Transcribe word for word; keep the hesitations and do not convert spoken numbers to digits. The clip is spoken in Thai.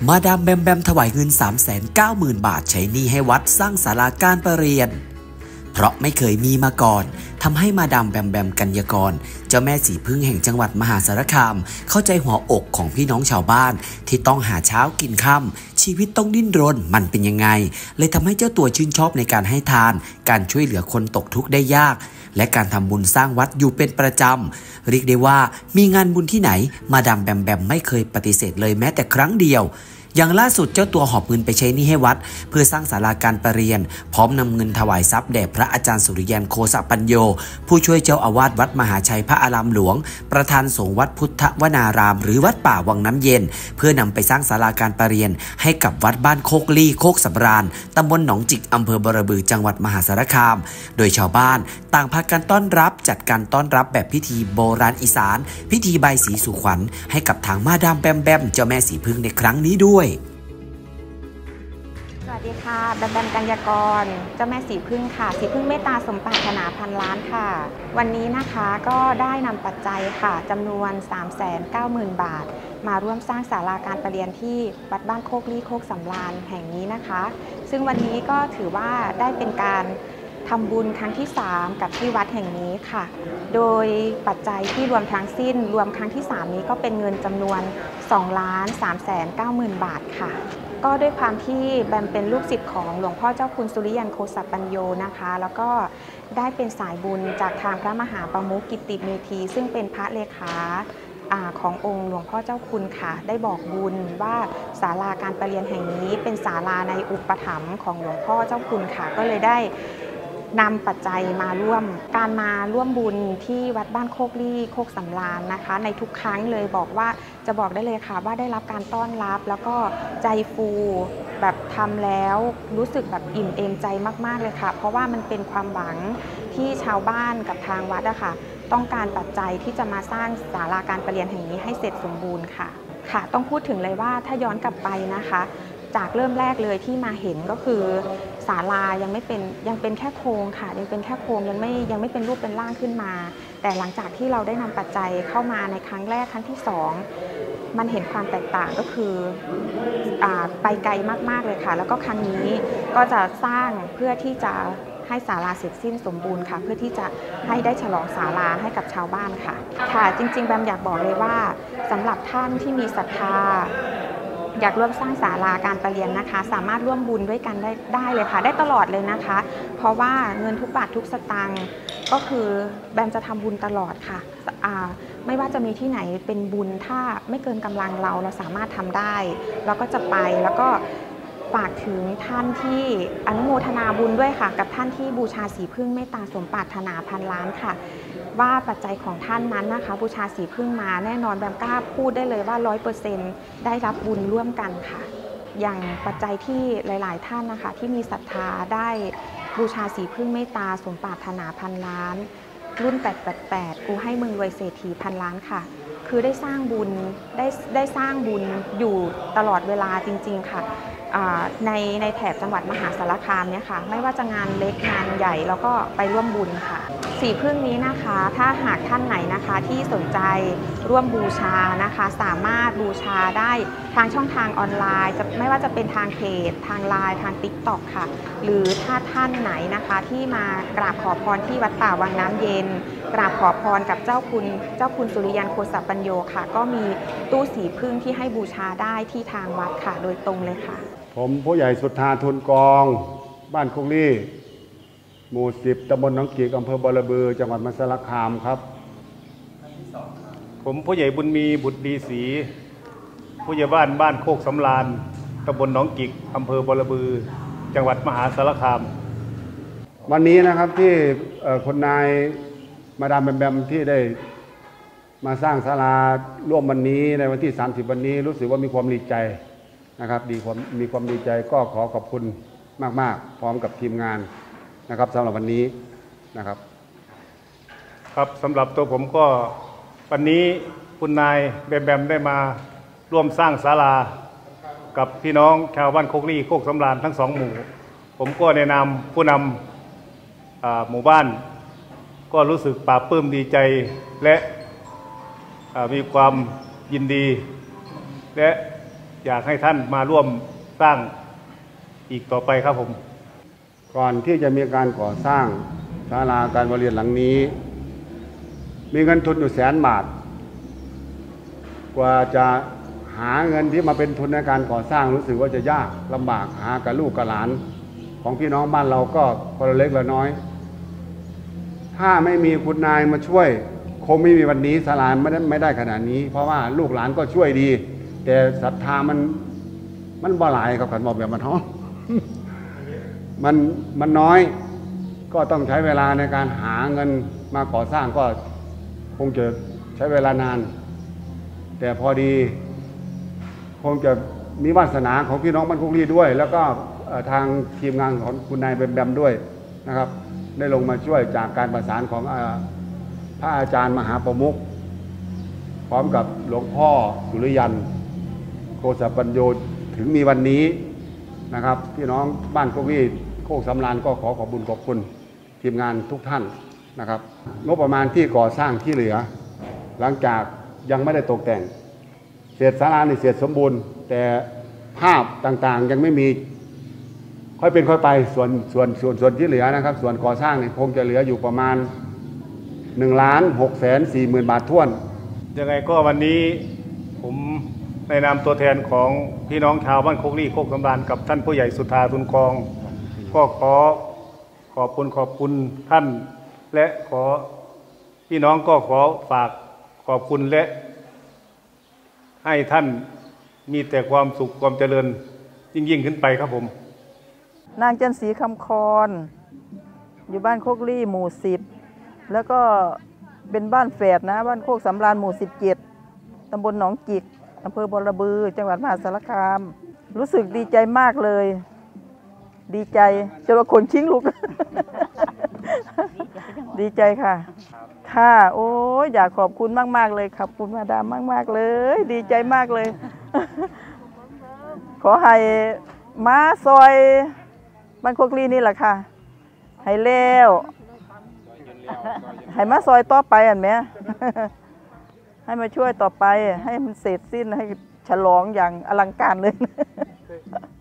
มาดามแบมแบมถวายเงิน สามแสนเก้าหมื่น บาทใช้หนี้ให้วัดสร้างศาลาการประเรียนเพราะไม่เคยมีมาก่อนทำให้มาดามแบมแบมกัญญากรเจ้าแม่สีพึ่งแห่งจังหวัดมหาสารคามเข้าใจหัวอกของพี่น้องชาวบ้านที่ต้องหาเช้ากินค่ำชีวิตต้องดิ้นรนมันเป็นยังไงเลยทำให้เจ้าตัวชื่นชอบในการให้ทานการช่วยเหลือคนตกทุกข์ได้ยากและการทำบุญสร้างวัดอยู่เป็นประจำเรียกได้ว่ามีงานบุญที่ไหนมาดามแบมแบมไม่เคยปฏิเสธเลยแม้แต่ครั้งเดียวอย่างล่าสุดเจ้าตัวหอบเงินไปใช้หนี้ให้วัดเพื่อสร้างศาลาการประเรียนพร้อมนำเงินถวายทรัพย์แด่พระอาจารย์สุริยันโคสปัญโยผู้ช่วยเจ้าอาวาสวัดมหาชัยพระอารามหลวงประธานสงฆ์วัดพุทธวนารามหรือวัดป่าวังน้ำเย็นเพื่อนำไปสร้างศาลาการประเรียนให้กับวัดบ้านโคกลี่โคกสำราญตำบลหนองจิกอำเภอบรบือจังหวัดมหาสารคามโดยชาวบ้านต่างพากันต้อนรับจัดการต้อนรับแบบพิธีโบราณอีสานพิธีใบสีสู่ขวัญให้กับทางมาดามแบมแบมเจ้าแม่สีพึ่งในครั้งนี้ด้วยสวัสดีค่ะแบมแบมกัญญากรเจ้าแม่สีพึ่งค่ะสีพึ่งเมตตาสมปรารถนาพันล้านค่ะวันนี้นะคะก็ได้นำปัจจัยค่ะจำนวน สามแสนเก้าหมื่น บาทมาร่วมสร้างศาลาการประเรียนที่วัดบ้านโคกลี่โคกสำราญแห่งนี้นะคะซึ่งวันนี้ก็ถือว่าได้เป็นการทำบุญครั้งที่สามกับที่วัดแห่งนี้ค่ะโดยปัจจัยที่รวมทั้งสิ้นรวมครั้งที่สามนี้ก็เป็นเงินจำนวน สองล้านสามแสนเก้าหมื่น บาทค่ะก็ด้วยความที่แบมเป็นลูกศิษย์ของหลวงพ่อเจ้าคุณสุริยันโคสปัญโยนะคะแล้วก็ได้เป็นสายบุญจากทางพระมหาประมุขกิตติเมธีซึ่งเป็นพระเลขาขององค์หลวงพ่อเจ้าคุณค่ะได้บอกบุญว่าศาลาการประเรียนแห่งนี้เป็นศาลาในอุปถัมภ์ของหลวงพ่อเจ้าคุณค่ะก็เลยได้นำปัจจัยมาร่วมการมาร่วมบุญที่วัดบ้านโคกลี่โคกสำราญนะคะในทุกครั้งเลยบอกว่าจะบอกได้เลยค่ะว่าได้รับการต้อนรับแล้วก็ใจฟูแบบทำแล้วรู้สึกแบบอิ่มเอมใจมากๆเลยค่ะเพราะว่ามันเป็นความหวังที่ชาวบ้านกับทางวัดอะค่ะต้องการปัจจัยที่จะมาสร้างศาลาการประเรียนแห่งนี้ให้เสร็จสมบูรณ์ค่ะค่ะต้องพูดถึงเลยว่าถ้าย้อนกลับไปนะคะจากเริ่มแรกเลยที่มาเห็นก็คือศาลายังไม่เป็นยังเป็นแค่โครงค่ะยังเป็นแค่โครงยังไม่ยังไม่เป็นรูปเป็นร่างขึ้นมาแต่หลังจากที่เราได้นำปัจจัยเข้ามาในครั้งแรกครั้งที่สองมันเห็นความแตกต่างก็คืออ่าไปไกลมากๆเลยค่ะแล้วก็ครั้งนี้ก็จะสร้างเพื่อที่จะให้ศาลาเสร็จสิ้นสมบูรณ์ค่ะเพื่อที่จะให้ได้ฉลองศาลาให้กับชาวบ้านค่ะค่ะจริงๆแบมอยากบอกเลยว่าสำหรับท่านที่มีศรัทธาอยากร่วมสร้างศาลาการประเรียนนะคะสามารถร่วมบุญด้วยกันได้ได้เลยค่ะได้ตลอดเลยนะคะเพราะว่าเงินทุกบาททุกสตางค์ก็คือแบมจะทำบุญตลอดค่ะไม่ว่าจะมีที่ไหนเป็นบุญถ้าไม่เกินกำลังเราเราสามารถทำได้เราก็จะไปแล้วก็ฝากถึงท่านที่อนุโมทนาบุญด้วยค่ะกับท่านที่บูชาสีพึ่งเมตตาสมปรารถนาพันล้านค่ะว่าปัจจัยของท่านนั้นนะคะบูชาสีพึ่งมาแน่นอนแบมกล้าพูดได้เลยว่า ร้อยเปอร์เซ็นต์ ได้รับบุญร่วมกันค่ะอย่างปัจจัยที่หลายๆท่านนะคะที่มีศรัทธาได้บูชาสีพึ่งเมตตาสมปรารถนาพันล้านรุ่นแปดแปดแปดกูให้มึงรวยเศรษฐีพันล้านค่ะคือได้สร้างบุญได้ได้สร้างบุญอยู่ตลอดเวลาจริงๆค่ะในในแถบจังหวัดมหาสารคามเนี่ยค่ะไม่ว่าจะงานเล็กงานใหญ่แล้วก็ไปร่วมบุญค่ะสีพึ่งนี้นะคะถ้าหากท่านไหนนะคะที่สนใจร่วมบูชานะคะสามารถบูชาได้ทางช่องทางออนไลน์จะไม่ว่าจะเป็นทางเพจทางไลน์ทาง ติ๊กต็อก ค่ะหรือถ้าท่านไหนนะคะที่มากราบขอพรที่วัดป่าวังน้ำเย็นกราบขอพรกับเจ้าคุณเจ้าคุณสุริยันโคสปัญโยค่ะก็มีตู้สีพึ่งที่ให้บูชาได้ที่ทางวัดค่ะโดยตรงเลยค่ะผมผู้ใหญ่สุทธาทุนกองบ้านโคกลี่หมู่สิบตำบลหนองกีกอำเภอบรบือจังหวัดมหาสารคามครับผมผู้ใหญ่บุญมีบุตรดีศรีผู้ใหญ่บ้านบ้านโคกสำราญตำบลหนองกิกอำเภอบรบือจังหวัดมหาสารคามวันนี้นะครับที่คนนายมาดามแบมแบมที่ได้มาสร้างศาลาร่วมวันนี้ในวันที่สามสิบวันนี้รู้สึกว่ามีความดีใจนะครับดีความมีความดีใจก็ขอขอบคุณมากๆพร้อมกับทีมงานนะครับสำหรับวันนี้นะครับครับสำหรับตัวผมก็วันนี้คุณนายแบมแบมได้มาร่วมสร้างศาลากับพี่น้องชาวบ้านโคกลี่โคกสำราญทั้งสองหมู่ผมก็ในนามผู้นำหมู่บ้านก็รู้สึกปลาบปลื้มดีใจและมีความยินดีและอยากให้ท่านมาร่วมสร้างอีกต่อไปครับผมก่อนที่จะมีการก่อสร้างศาลาการประเรียนหลังนี้มีเงินทุนอยู่แสนบาทกว่าจะหาเงินที่มาเป็นทุนในการก่อสร้างรู้สึกว่าจะยากลำบากหากับลูกกับหลานของพี่น้องบ้านเราก็คนละเล็กละน้อยถ้าไม่มีคุณนายมาช่วยคงไม่มีวันนี้ศาลาไม่ได้ไม่ได้ขนาดนี้เพราะว่าลูกหลานก็ช่วยดีแต่ศรัทธามันมันบ่หลายกับขันบอกแบบมันท้องมันมันน้อยก็ต้องใช้เวลาในการหาเงินมาก่อสร้างก็คงจะใช้เวลานานแต่พอดีคงจะมีวาสนาของพี่น้องบ้านคุกลี่ด้วยแล้วก็ทางทีมงานของคุณนายแบมแบมด้วยนะครับได้ลงมาช่วยจากการประสานของพระอาจารย์มหาประมุขพร้อมกับหลวงพ่อสุริยันโกศปัญโยถึงมีวันนี้นะครับพี่น้องบ้านคุกลี่โคกสำราญก็ขอขอบคุญขอบคุณทีมงานทุกท่านนะครับงบประมาณที่ก่อสร้างที่เหลือหลังจากยังไม่ได้ตกแต่งเศษศาลาในเศษสมบูรณ์แต่ภาพต่างๆยังไม่มีค่อยเป็นค่อยไปส่วนส่วนส่วนส่วนที่เหลือนะครับส่วนก่อสร้างเนี่ยคงจะเหลืออยู่ประมาณหนึ่งล้านหกแสนสี่หมื่นบาทท้วนยังไงก็วันนี้ผมในนามตัวแทนของพี่น้องชาวบ้านโคกลี่โคกสำราญกับท่านผู้ใหญ่สุธาทุนกองก็ขอขอบคุณขอบคุณท่านและขอพี่น้องก็ขอฝากขอบคุณและให้ท่านมีแต่ความสุขความเจริญยิ่งยิ่งขึ้นไปครับผมนางจันทร์ศรีคำคอนอยู่บ้านโคกลี่หมู่สิบแล้วก็เป็นบ้านแฝดนะบ้านโคกสำราญหมู่สิบเจ็ดตำบลหนองจิกอำเภอบรบือจังหวัดมหาสารคามรู้สึกดีใจมากเลยดีใจจนว่าคนชิงลุก ดีใจค่ะค่ะโอ้ยอยากขอบคุณมากๆเลยขอบคุณมาดามมากๆเลยดีใจมากเลย ขอให้มาซอยบ้านโคกลี่นี่แหละค่ะให้เร็วให้มาซอยต่อไปอ่ะแม่ ให้มาช่วยต่อไปให้มันเสร็จสิ้นให้ฉลองอย่างอลังการเลย